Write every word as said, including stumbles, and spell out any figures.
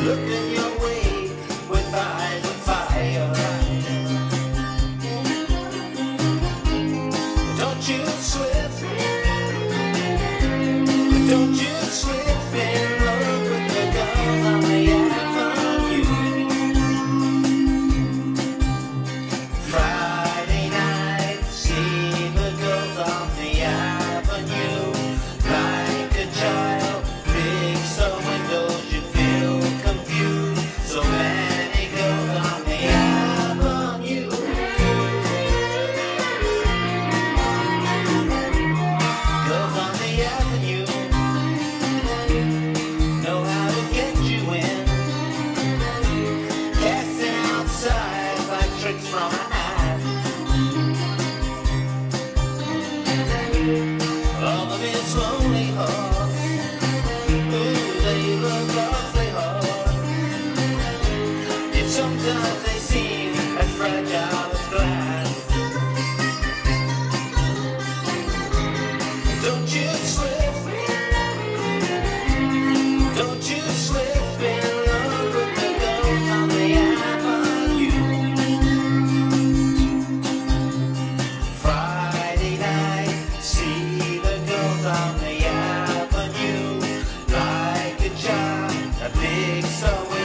looking your way with eyes of fire. Don't you slip, don't you slip in love with the girl on the avenue. Friday night, see the girls on the avenue. Like a child, fix the windows, you feel confused. So many girls on the avenue. Girls on the avenue know how to get you in, casting outside like tricks from a hat. All of his lonely hearts, ooh, they look awfully hard. Yet sometimes they seem as fragile as glass. Don't you slip, don't you slip in love with the girls on the avenue. Friday night, see the girls on the avenue. Like a child, a big so